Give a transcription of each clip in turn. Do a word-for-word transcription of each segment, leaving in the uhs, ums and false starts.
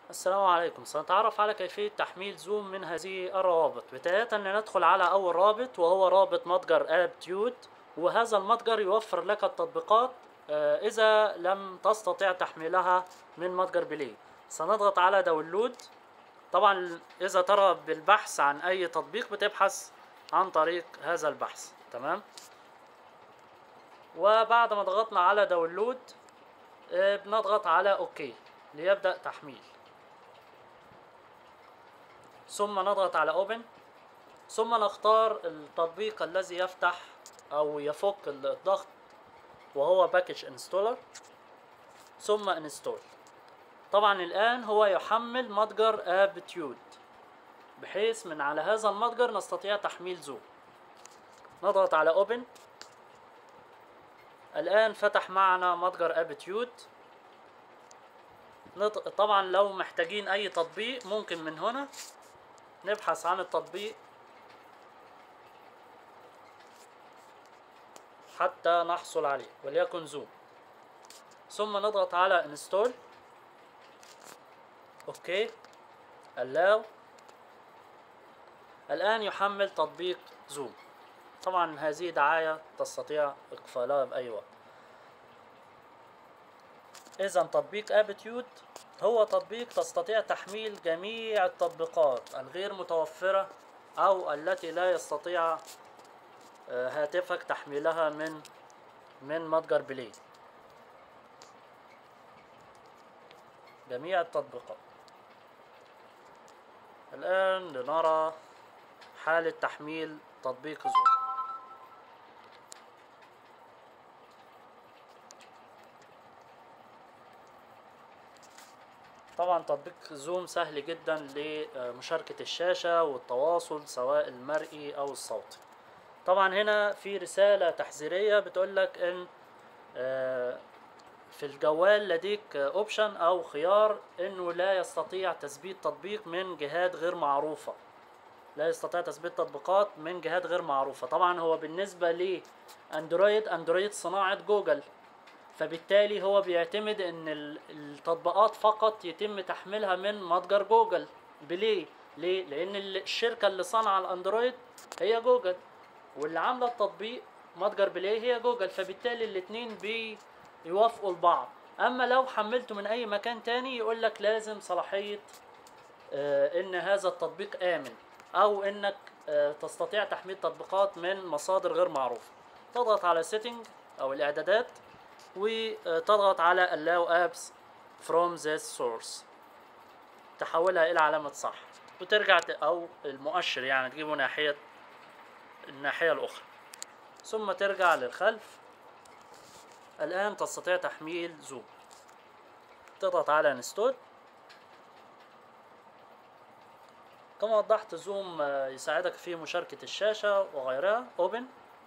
السلام عليكم. سنتعرف على كيفية تحميل زوم من هذه الروابط. بداية لندخل على أول رابط وهو رابط متجر آب تيود، وهذا المتجر يوفر لك التطبيقات آه، إذا لم تستطع تحميلها من متجر بلاي. سنضغط على داونلود. طبعا إذا ترى بالبحث عن أي تطبيق بتبحث عن طريق هذا البحث. تمام. وبعد ما ضغطنا على داونلود آه، بنضغط على أوكي ليبدأ تحميل، ثم نضغط على اوبن، ثم نختار التطبيق الذي يفتح او يفك الضغط وهو باكج انستولر، ثم انستول. طبعا الان هو يحمل متجر اب تيود، بحيث من على هذا المتجر نستطيع تحميل زوم. نضغط على اوبن. الان فتح معنا متجر اب تيود. طبعا لو محتاجين اي تطبيق ممكن من هنا نبحث عن التطبيق حتى نحصل عليه، وليكن زوم، ثم نضغط على انستول. اوكي allow. الان يحمل تطبيق زوم. طبعا هذه دعاية تستطيع اقفالها باي وقت. اذا تطبيق ابتيود هو تطبيق تستطيع تحميل جميع التطبيقات الغير متوفرة او التي لا يستطيع هاتفك تحميلها من من متجر بلاي. جميع التطبيقات. الآن لنرى حالة تحميل تطبيق زوم. طبعا تطبيق زوم سهل جدا لمشاركة الشاشة والتواصل سواء المرئي أو الصوتي. طبعا هنا في رسالة تحذيرية بتقولك إن في الجوال لديك اوبشن او خيار انه لا يستطيع تثبيت تطبيق من جهات غير معروفة. لا يستطيع تثبيت تطبيقات من جهات غير معروفة. طبعا هو بالنسبة لاندرويد اندرويد صناعة جوجل، فبالتالي هو بيعتمد ان التطبيقات فقط يتم تحميلها من متجر جوجل بلاي. ليه؟ لان الشركة اللي صنع الاندرويد هي جوجل، واللي عاملة التطبيق متجر بلاي هي جوجل، فبالتالي الاتنين بي يوافقوا لبعض. اما لو حملته من اي مكان تاني يقول لك لازم صلاحية آه ان هذا التطبيق امن، او انك آه تستطيع تحميل تطبيقات من مصادر غير معروفة. تضغط على setting او الاعدادات، وتضغط على allow apps from this source، تحولها الى علامة صح، وترجع او المؤشر يعني تجيبه ناحية الناحية الاخرى، ثم ترجع للخلف. الآن تستطيع تحميل زوم. تضغط على انستول. كما وضحت زوم يساعدك في مشاركة الشاشة وغيرها. اوبن.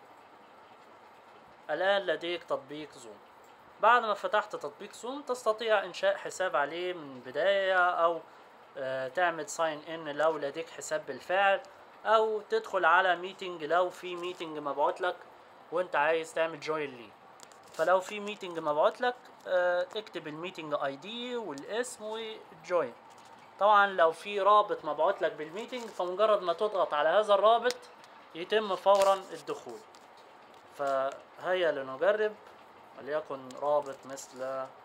الآن لديك تطبيق زوم. بعد ما فتحت تطبيق زوم تستطيع إنشاء حساب عليه من البداية، أو تعمل ساين إن لو لديك حساب بالفعل، أو تدخل على ميتنج لو في ميتنج مبعوت لك وأنت عايز تعمل جوين ليه. فلو في ميتنج مبعوت لك اكتب الميتنج اي دي والاسم وجوين. طبعا لو في رابط مبعوت لك بالميتنج فمجرد ما تضغط على هذا الرابط يتم فورا الدخول. فهيا لنجرب، وليكن رابط مثل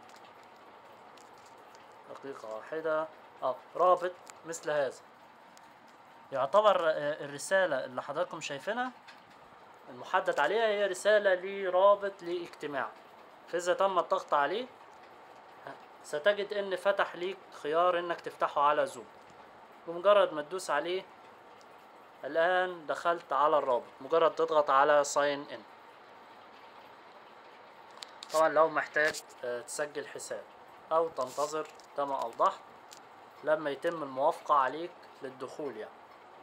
دقيقة واحدة اه رابط مثل هذا. يعتبر الرسالة اللي حضراتكم شايفينها المحدد عليها هي رسالة لرابط لاجتماع، فإذا تم الضغط عليه ستجد ان فتح ليك خيار انك تفتحه على زوم. بمجرد ما تدوس عليه الان دخلت على الرابط. مجرد تضغط على ساين ان. طبعا لو محتاج تسجل حساب او تنتظر كما اوضحت لما يتم الموافقة عليك للدخول يعني.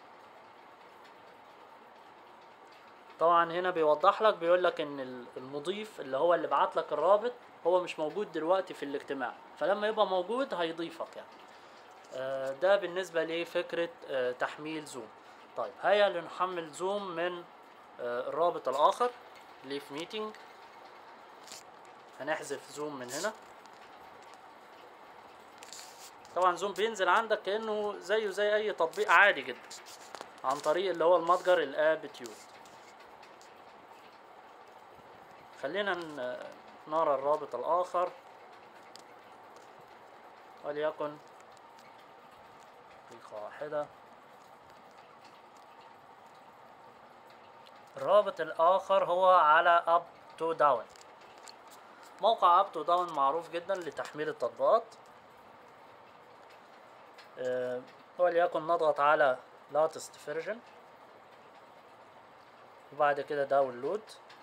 طبعا هنا بيوضح لك، بيقول لك ان المضيف اللي هو اللي بعت لك الرابط هو مش موجود دلوقتي في الاجتماع، فلما يبقى موجود هيضيفك يعني. آه ده بالنسبة لفكرة آه تحميل زوم. طيب هيا لنحمل زوم من آه الرابط الآخر اللي في ميتنج. هنحذف زوم من هنا. طبعا زوم بينزل عندك كأنه زيه زي اي تطبيق عادي جدا عن طريق اللي هو المتجر الابتيود. خلينا نرى الرابط الاخر وليكن دقيقة واحدة. الرابط الآخر هو على اب تو داون. موقع اب تو داون معروف جدا لتحميل التطبيقات. أه وليكن نضغط على latest version وبعد كده داونلود.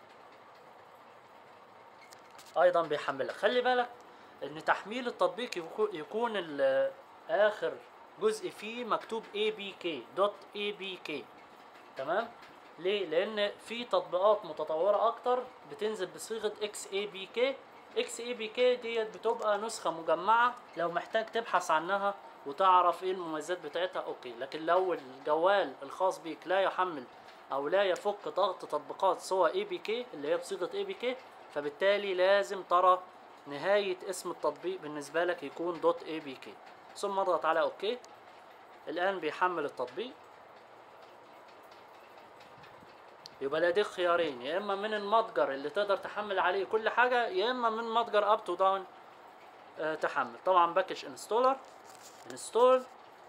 ايضا بيحملك. خلي بالك ان تحميل التطبيق يكون اخر جزء فيه مكتوب إيه بي كي دوت إيه بي كي. تمام؟ ليه؟ لان في تطبيقات متطوره اكتر بتنزل بصيغه إكس إيه بي كي. إكس إيه بي كي ديت بتبقى نسخه مجمعه، لو محتاج تبحث عنها وتعرف ايه المميزات بتاعتها اوكي. لكن لو الجوال الخاص بيك لا يحمل او لا يفك ضغط تطبيقات سوى إيه بي كي اللي هي بصيغه إيه بي كي، فبالتالي لازم ترى نهايه اسم التطبيق بالنسبه لك يكون دوت إيه بي كي. ثم اضغط على اوكي. الان بيحمل التطبيق. يبقى لديك خيارين، يا اما من المتجر اللي تقدر تحمل عليه كل حاجه، يا اما من متجر اب تو داون أه تحمل. طبعا باكج انستولر انستول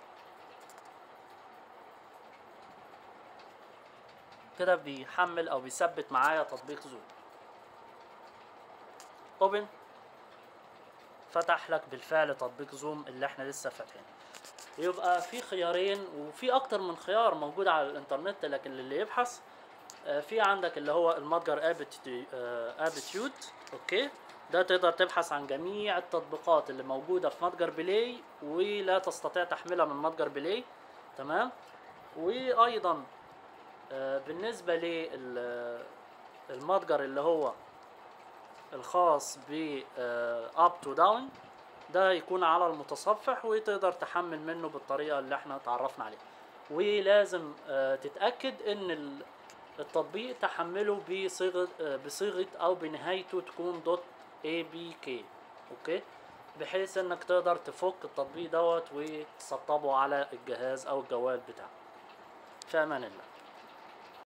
كده بيحمل او بيثبت معايا تطبيق زوم. اوبن. فتح لك بالفعل تطبيق زوم اللي احنا لسه فاتحينه. يبقى في خيارين، وفي اكتر من خيار موجود على الانترنت، لكن اللي يبحث في عندك اللي هو المتجر ابتيود. اوكي، ده تقدر تبحث عن جميع التطبيقات اللي موجوده في متجر بلاي ولا تستطيع تحميلها من متجر بلاي. تمام. وايضا بالنسبه للمتجر اللي هو الخاص ب اب تو داون، ده يكون على المتصفح وتقدر تحمل منه بالطريقه اللي احنا اتعرفنا عليها. ولازم تتاكد ان التطبيق تحمله بصيغه بصيغه او بنهايته تكون دوت إيه بي كي. اوكي، بحيث انك تقدر تفك التطبيق دوت وتسطبه على الجهاز او الجوال بتاعك. في امان الله.